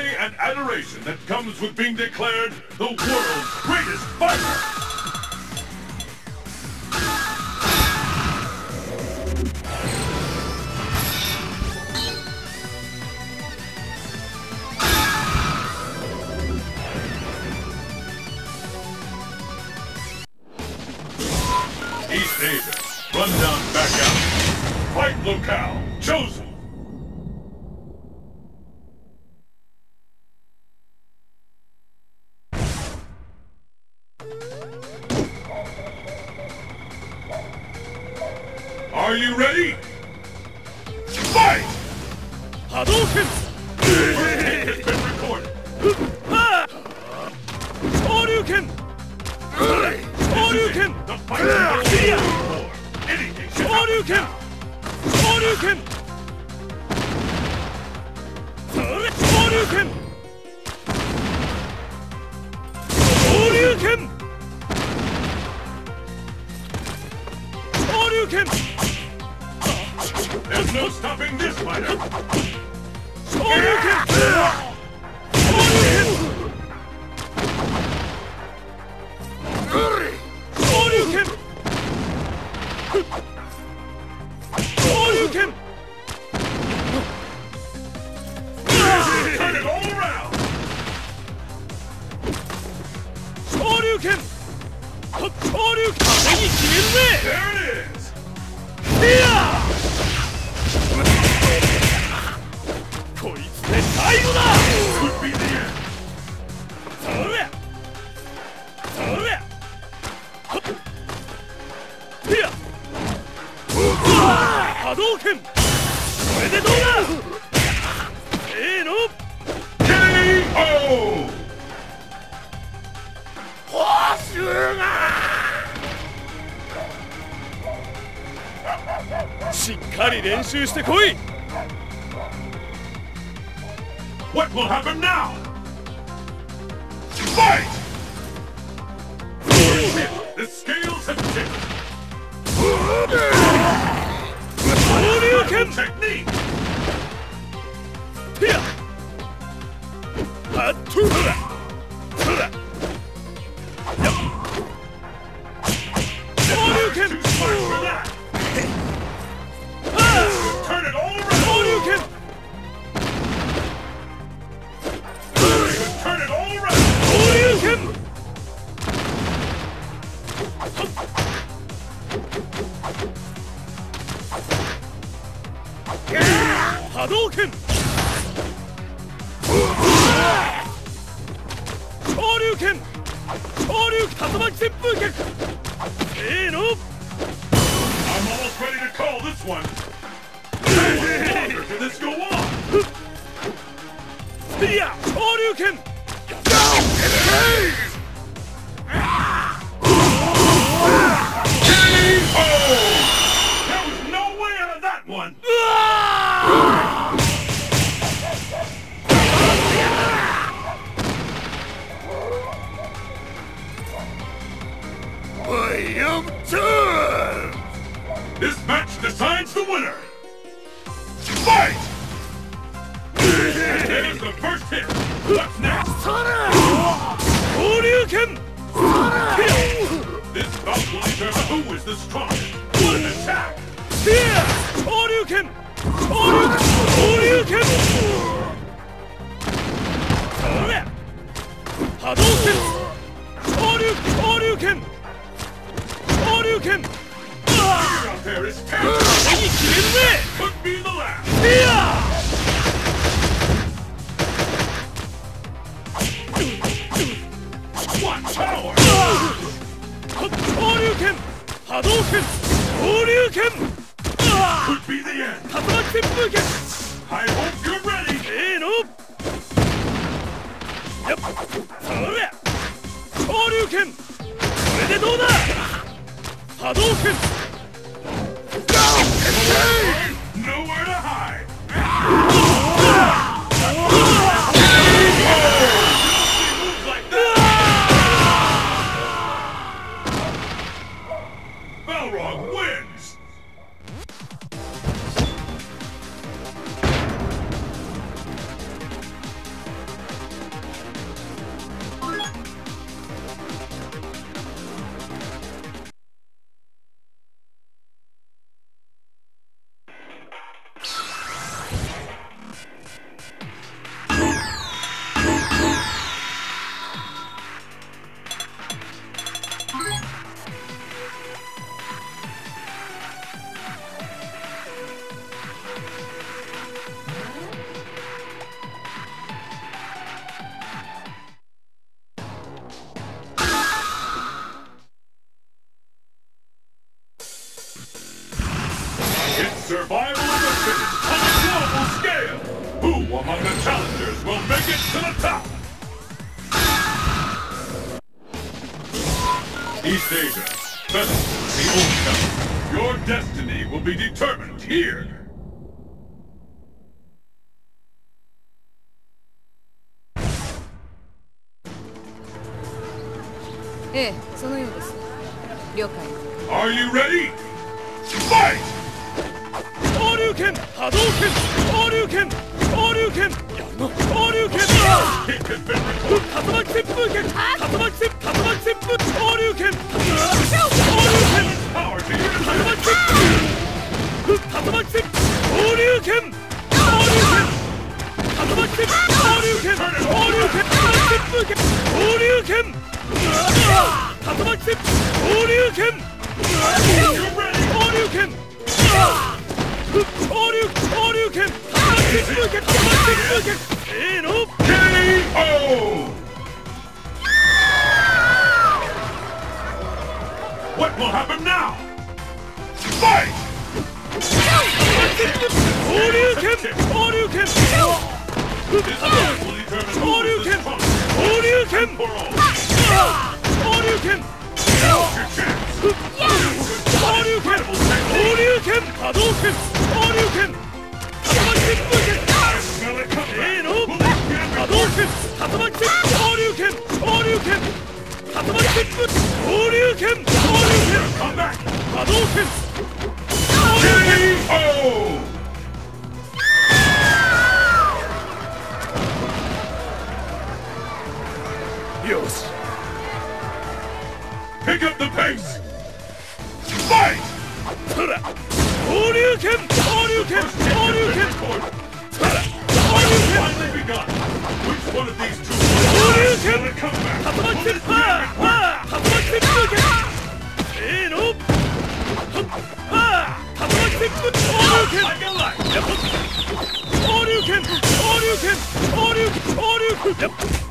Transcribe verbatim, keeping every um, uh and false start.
glory and adoration that comes with being declared the world's greatest fighter! East Asia, rundown back out. Fight locale chosen. Are you ready? Fight! Hadouken! First hit has been recorded. Shoryuken! Shoryuken! The fight is anything can Shoryuken! Shoryuken! Shoryuken! Shoryuken! Shoryuken! There's no stopping this fighter. Shoryuken! Shoryuken! Shoryuken! Shoryuken! Turn it all around. Shoryuken! Shoryuken! 風に決めるぜ There it is. いやこいつで最後だ Could be the end. それそれはっいや波動拳これでどうだせーのケーオー! 報酬がしっかり練習してこい What will happen now? Fight! The scales have tipped. Shoryuken! Technique! いやはっとそらそら Shoryuken! Too smart for that. Turn it all around. Shoryuken! Turn it all around. Shoryuken! Hadouken! Shoryuken! Shoryuken! 竜巻旋風脚せーの I'm almost ready to call this one. How much longer can this go on? いや Shoryuken! K O! There was no way out of that one. I am done! This match decides the winner. Fight! There's the first hit. What's next? Shoryuken! This bout will determine who is the strongest. What an attack! Yeah! Shoryuken! Shoryuken! Shoryuken! Shoryuken! Hadouken! Shoryuken! Shoryuken! Shoryuken! Here out there is terrible. 手に決めるぜ Could be the last. いや What power! Shoryuken! Hadouken! Shoryuken! Could be the end. 竜巻旋風脚 I hope you're ready. せーのやっそれ Shoryuken! これでどうだ波動拳 Nowhere to hide. Moves like that. Balrog wins. Survival of the fittest on a global scale! Who among the challengers will make it to the top? East Asia, Fettis, the Old Town. Your destiny will be determined here! ええ、そのようです。了解。 Are you ready? Fight! 昇竜拳、波動拳、昇竜拳、昇竜拳、やるな、昇竜拳。 Kick has been recorded. 竜巻旋風拳、竜巻旋竜巻旋風、昇竜拳、昇竜拳、 Power to 竜 your 巻旋風、竜巻旋風、昇竜拳、昇竜拳、竜巻旋風、昇竜拳、昇竜拳、竜巻旋風拳、昇竜拳、竜巻旋風、昇竜拳、昇竜拳、昇竜、昇竜拳、竜巻旋風拳、竜巻旋風拳、せーの。 ケーオー! What will happen now? Fight! 昇竜拳、昇竜拳、 This fight will determine 昇 who 竜 is 拳、 the strongest 昇竜拳、 for all. 昇竜拳、 Now's your chance. 昇竜拳、昇竜拳、波動拳、昇竜拳、竜巻旋風拳、 Smell it coming. せーの、 Will it get 波動拳、竜巻旋風、昇竜拳、昇竜拳、竜巻旋風、昇竜拳、昇竜拳、 come back? 波動拳、昇竜拳。 ケーオー! Yes. Pick up the pace! Fight! そら、昇竜拳、昇竜拳、 First kick 昇 has 竜 been 拳、 recorded. そら、昇竜拳、 Finally begun. Which one of these two 昇竜 will 拳、 it come back? 竜巻 Will 旋 this 風、 be あ a あ、竜巻旋風拳、せーの、ああ、竜巻旋風、昇竜拳、 like a light? やっぱ、昇竜拳、昇竜拳、昇竜拳、昇竜拳、やっぱ。